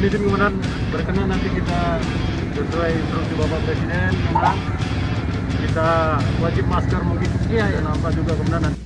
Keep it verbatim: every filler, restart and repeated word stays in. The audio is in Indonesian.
mohon izin kemudian berkenan nanti kita sesuai instruksi Bapak Presiden, kemudian kita wajib masker mungkin iya ya nampak juga kemudian nanti